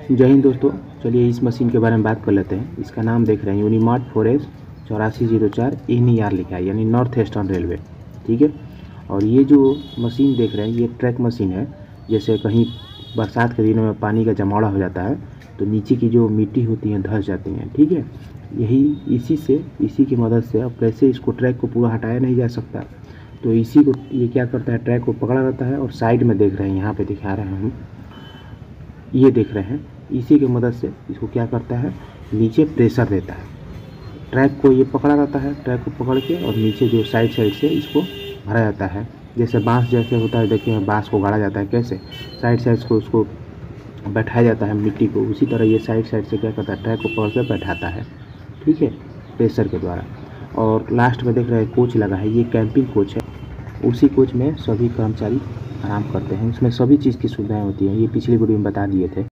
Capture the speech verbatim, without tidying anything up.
जय हिंद दोस्तों। चलिए इस मशीन के बारे में बात कर लेते हैं। इसका नाम देख रहे हैं यूनिमार्ट फोर एस चौरासी जीरो चार एन ई आर लिखा है, यानी नॉर्थ ईस्टर्न रेलवे। ठीक है। और ये जो मशीन देख रहे हैं ये ट्रैक मशीन है। जैसे कहीं बरसात के दिनों में पानी का जमावड़ा हो जाता है तो नीचे की जो मिट्टी होती है धंस जाती हैं। ठीक है। यही इसी से इसी की मदद से अब कैसे इसको ट्रैक को पूरा हटाया नहीं जा सकता, तो इसी को ये क्या करता है, ट्रैक को पकड़ा रहता है और साइड में देख रहे हैं, यहाँ पे दिखा रहे हैं हम, ये देख रहे हैं, इसी की मदद से इसको क्या करता है, नीचे प्रेशर देता है। ट्रैक को ये पकड़ा रहता है, ट्रैक को पकड़ के और नीचे जो साइड साइड से इसको भरा जाता है। जैसे बांस जैसे होता है, देखिए बांस को गाड़ा जाता है कैसे, साइड साइड को उसको बैठाया जाता है मिट्टी को, उसी तरह ये साइड साइड से क्या करता है, ट्रैक को पकड़ कर बैठाता है। ठीक है, प्रेशर के द्वारा। और लास्ट में देख रहे हैं कोच लगा है, ये कैंपिंग कोच है। उसी कोच में सभी कर्मचारी आराम करते हैं। इसमें सभी चीज़ की सुविधाएं होती हैं, ये पिछली वीडियो में बता दिए थे।